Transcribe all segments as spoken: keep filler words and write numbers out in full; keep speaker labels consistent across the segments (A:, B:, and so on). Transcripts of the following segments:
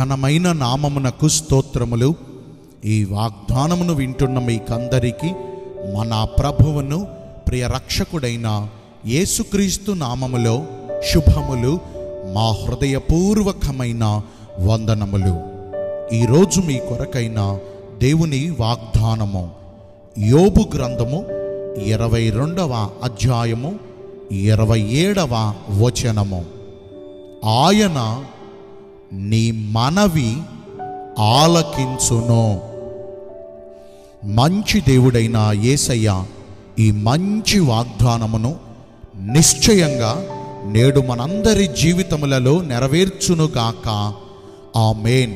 A: ఘనమైన నామమునకు స్తోత్రములు. ఈ వాగ్దానమును వింటున్న మీకందరికీ మన ప్రభువును ప్రియ రక్షకుడైన యేసుక్రీస్తు నామములో శుభములు, మా హృదయపూర్వకమైన వందనములు. ఈరోజు మీ కొరకైన దేవుని వాగ్దానము యోబు గ్రంథము ఇరవై రెండవ అధ్యాయము ఇరవై ఏడవ వచనము. ఆయన నీ మనవి ఆలకించును. మంచి దేవుడైన యేసయ్య ఈ మంచి వాగ్దానమును నిశ్చయంగా నేడు మనందరి జీవితములలో నెరవేర్చునుగాక. ఆమేన్.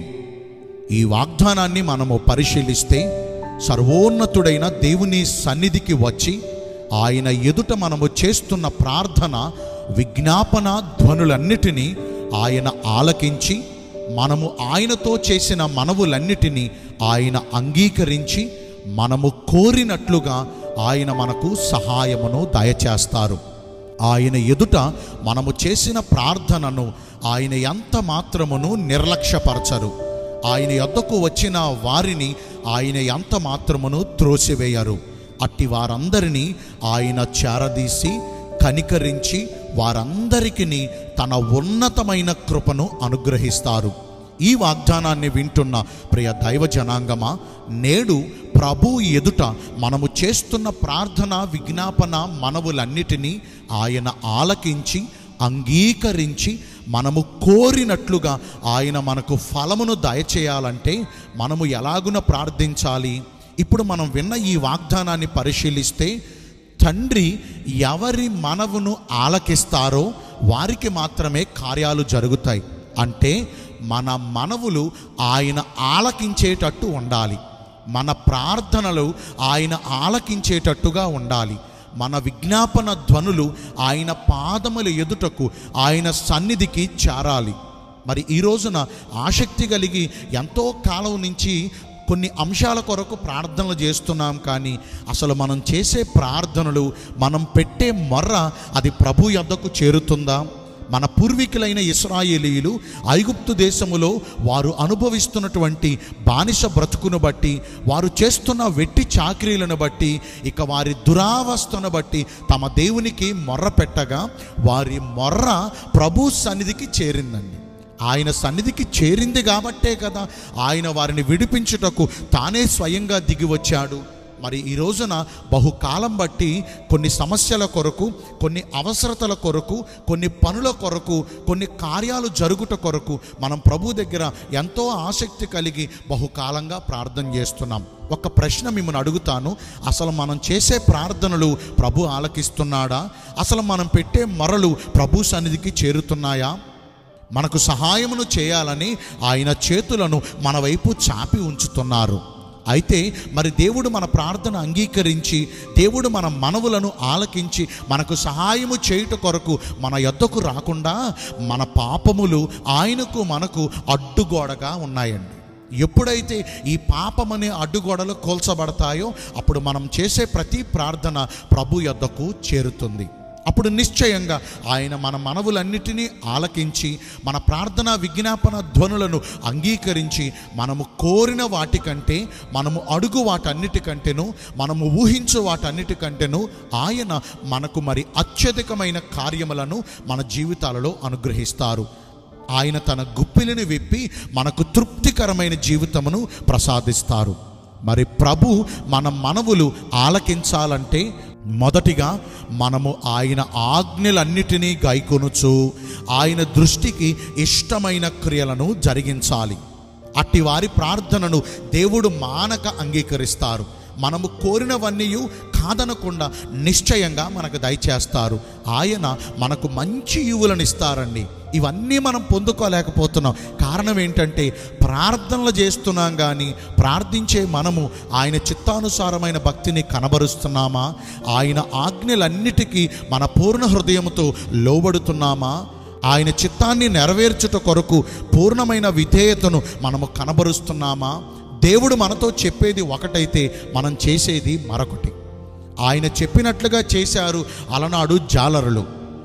A: ఈ వాగ్దానాన్ని మనము పరిశీలిస్తే సర్వోన్నతుడైన దేవుని సన్నిధికి వచ్చి ఆయన ఎదుట మనము చేస్తున్న ప్రార్థన విజ్ఞాపన ధ్వనులన్నిటినీ ఆయన ఆలకించి, మనము ఆయనతో చేసిన మనవులన్నిటినీ ఆయన అంగీకరించి, మనము కోరినట్లుగా ఆయన మనకు సహాయమును దయచేస్తారు. ఆయన ఎదుట మనము చేసిన ప్రార్థనను ఆయన ఎంత మాత్రమును నిర్లక్ష్యపరచరు. ఆయన యొద్దకు వచ్చిన వారిని ఆయన ఎంత మాత్రమును త్రోసివేయరు. అట్టి వారందరినీ ఆయన చేరదీసి కనికరించి వారందరికీ తన ఉన్నతమైన కృపను అనుగ్రహిస్తారు. ఈ వాగ్దానాన్ని వింటున్న ప్రియ దైవ జనాంగమా, నేడు ప్రభు ఎదుట మనము చేస్తున్న ప్రార్థన విజ్ఞాపన మనవులన్నిటినీ ఆయన ఆలకించి అంగీకరించి, మనము కోరినట్లుగా ఆయన మనకు ఫలమును దయచేయాలంటే మనము ఎలాగున ప్రార్థించాలి? ఇప్పుడు మనం విన్న ఈ వాగ్దానాన్ని పరిశీలిస్తే, తండ్రి ఎవరి మనవును ఆలకిస్తారో వారికి మాత్రమే కార్యాలు జరుగుతాయి. అంటే మన మనవులు ఆయన ఆలకించేటట్టు ఉండాలి. మన ప్రార్థనలు ఆయన ఆలకించేటట్టుగా ఉండాలి. మన విజ్ఞాపన ధ్వనులు ఆయన పాదముల ఎదుటకు, ఆయన సన్నిధికి చేరాలి. మరి ఈ రోజున ఆసక్తి కలిగి ఎంతో కాలం నుంచి కొన్ని అంశాల కొరకు ప్రార్థనలు చేస్తున్నాం, కానీ అసలు మనం చేసే ప్రార్థనలు, మనం పెట్టే మొర్ర అది ప్రభు యొద్దకు చేరుతుందా? మన పూర్వీకులైన ఇశ్రాయేలీయులు ఐగుప్తు దేశములో వారు అనుభవిస్తున్నటువంటి బానిస బ్రతుకును బట్టి, వారు చేస్తున్న వెట్టి చాకిరీలను బట్టి, ఇక వారి దురావస్థను బట్టి తమ దేవునికి మొర్ర పెట్టగా వారి మొర్ర ప్రభు సన్నిధికి చేరిందండి. ఆయన సన్నిధికి చేరింది కాబట్టే కదా ఆయన వారిని విడిపించుటకు తానే స్వయంగా దిగి వచ్చాడు. మరి ఈ రోజున బహుకాలం బట్టి కొన్ని సమస్యల కొరకు, కొన్ని అవసరతల కొరకు, కొన్ని పనుల కొరకు, కొన్ని కార్యాలు జరుగుట కొరకు మనం ప్రభు దగ్గర ఎంతో ఆసక్తి కలిగి బహుకాలంగా ప్రార్థన చేస్తున్నాం. ఒక ప్రశ్న మిమ్మల్ని అడుగుతాను, అసలు మనం చేసే ప్రార్థనలు ప్రభు ఆలకిస్తున్నాడా? అసలు మనం పెట్టే మొరలు ప్రభు సన్నిధికి చేరుతున్నాయా? మనకు సహాయమును చేయాలని ఆయన చేతులను మన వైపు చాపి ఉంచుతున్నారు. అయితే మరి దేవుడు మన ప్రార్థన అంగీకరించి, దేవుడు మన మనవులను ఆలకించి మనకు సహాయము చేయుట కొరకు మన యొద్దకు రాకుండా మన పాపములు ఆయనకు మనకు అడ్డుగోడగా ఉన్నాయండి. ఎప్పుడైతే ఈ పాపమనే అడ్డుగోడలు కోల్చబడతాయో అప్పుడు మనం చేసే ప్రతి ప్రార్థన ప్రభు యొద్దకు చేరుతుంది. అప్పుడు నిశ్చయంగా ఆయన మన మనవులన్నిటినీ ఆలకించి, మన ప్రార్థన విజ్ఞాపన ధ్వనులను అంగీకరించి, మనము కోరిన వాటికంటే, మనము అడుగు వాటన్నిటికంటేను, మనము ఊహించు వాటన్నిటికంటేను ఆయన మనకు మరి అత్యధికమైన కార్యములను మన జీవితాలలో అనుగ్రహిస్తారు. ఆయన తన గుప్పిలిని విప్పి మనకు తృప్తికరమైన జీవితమును ప్రసాదిస్తారు. మరి ప్రభు మన మనవులు ఆలకించాలంటే మొదటిగా మనము ఆయన ఆజ్ఞలన్నిటినీ గైకొనుచు ఆయన దృష్టికి ఇష్టమైన క్రియలను జరిగించాలి. అట్టి వారి ప్రార్థనను దేవుడు మానక అంగీకరిస్తారు. మనము కోరినవన్నీ కాదనకుండా నిశ్చయంగా మనకు దయచేస్తారు. ఆయన మనకు మంచి ఈవులను ఇస్తారండి. ఇవన్నీ మనం పొందుకోలేకపోతున్నాం. కారణం ఏంటంటే ప్రార్థనలు చేస్తున్నాం, కానీ ప్రార్థించే మనము ఆయన చిత్తానుసారమైన భక్తిని కనబరుస్తున్నామా? ఆయన ఆజ్ఞలన్నిటికీ మన పూర్ణ హృదయంతో లోబడుతున్నామా? ఆయన చిత్తాన్ని నెరవేర్చుట కొరకు పూర్ణమైన విధేయతను మనము కనబరుస్తున్నామా? దేవుడు మనతో చెప్పేది ఒకటైతే మనం చేసేది మరొకటి. ఆయన చెప్పినట్లుగా చేశారు అలనాడు జాలరులు.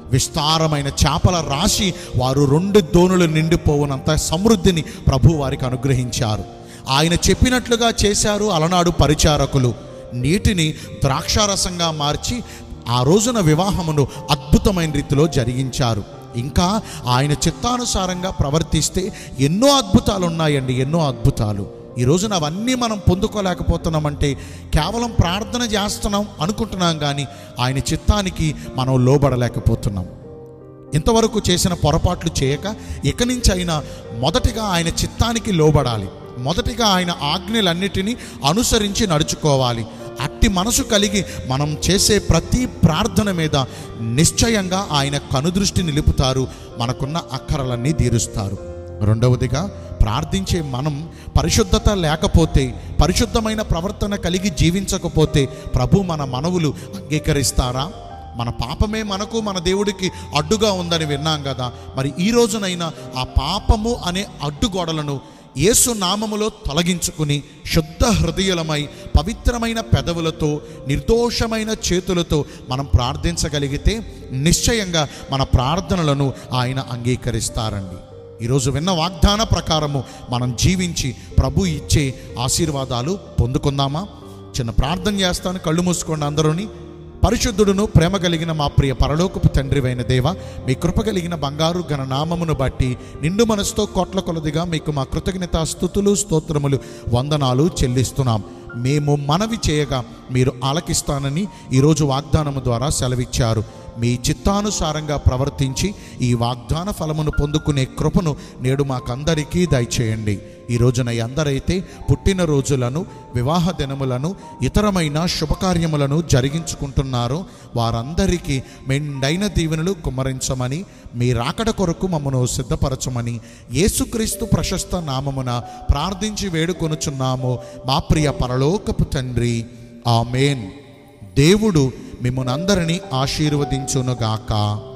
A: విస్తారమైన చేపల రాశి వారు రెండు దోణులు నిండిపోవునంత సమృద్ధిని ప్రభు వారికి అనుగ్రహించారు. ఆయన చెప్పినట్లుగా చేశారు. అలనాడు పరిచారకులు నీటిని ద్రాక్షారసంగా మార్చి ఆ రోజున వివాహమును అద్భుతమైన రీతిలో జరిగించారు. ఇంకా ఆయన చిత్తానుసారంగా ప్రవర్తిస్తే ఎన్నో అద్భుతాలు ఉన్నాయండి, ఎన్నో అద్భుతాలు. ఈ రోజున అవన్నీ మనం పొందుకోలేకపోతున్నామంటే కేవలం ప్రార్థన చేస్తున్నాం అనుకుంటున్నాం, కానీ ఆయన చిత్తానికి మనం లోబడలేకపోతున్నాం. ఇంతవరకు చేసిన పొరపాట్లు చేయక ఇక నుంచి అయినా మొదటిగా ఆయన చిత్తానికి లోబడాలి. మొదటిగా ఆయన ఆజ్ఞలన్నిటినీ అనుసరించి నడుచుకోవాలి. అట్టి మనసు కలిగి మనం చేసే ప్రతి ప్రార్థన మీద నిశ్చయంగా ఆయన కనుదృష్టి నిలుపుతారు, మనకున్న అక్కరలన్నీ తీరుస్తారు. రెండవదిగా, ప్రార్థించే మనం పరిశుద్ధత లేకపోతే, పరిశుద్ధమైన ప్రవర్తన కలిగి జీవించకపోతే ప్రభు మన మనవులు అంగీకరిస్తారా? మన పాపమే మనకు మన దేవుడికి అడ్డుగా ఉందని విన్నాం కదా. మరి ఈ రోజునైనా ఆ పాపము అనే అడ్డుగోడలను యేసు నామములో తొలగించుకుని శుద్ధ హృదయులమై పవిత్రమైన పెదవులతో నిర్దోషమైన చేతులతో మనం ప్రార్థించగలిగితే నిశ్చయంగా మన ప్రార్థనలను ఆయన అంగీకరిస్తారండి. ఈరోజు విన్న వాగ్దాన ప్రకారము మనం జీవించి ప్రభు ఇచ్చే ఆశీర్వాదాలు పొందుకుందామా? చిన్న ప్రార్థన చేస్తాను, కళ్ళు మూసుకోండి అందరూని. పరిశుద్ధుడును ప్రేమ కలిగిన మా ప్రియ పరలోకపు తండ్రివైన దేవ, మీ కృప కలిగిన బంగారు ఘన నామమును బట్టి నిండు మనసుతో కోట్ల కొలదిగా మీకు మా కృతజ్ఞత స్తుతులు స్తోత్రములు వందనాలు చెల్లిస్తున్నాం. మేము మనవి చేయగా మీరు ఆలకిస్తానని ఈరోజు వాగ్దానము ద్వారా సెలవిచ్చారు. మీ చిత్తానుసారంగా ప్రవర్తించి ఈ వాగ్దాన ఫలమును పొందుకునే కృపను నేడు మాకందరికీ దయచేయండి. ఈ రోజున అందరైతే పుట్టినరోజులను, వివాహ దినములను, ఇతరమైన శుభకార్యములను జరిగించుకుంటున్నారో వారందరికీ మెండైన దీవెనలు కుమ్మరించమని, మీ రాకడ కొరకు మమ్మను సిద్ధపరచమని యేసుక్రీస్తు ప్రశస్త నామమున ప్రార్థించి వేడుకొనుచున్నాము మా ప్రియ పరలోకపు తండ్రి. ఆమేన్. దేవుడు మిమ్మునందరినీ ఆశీర్వదించునుగాక.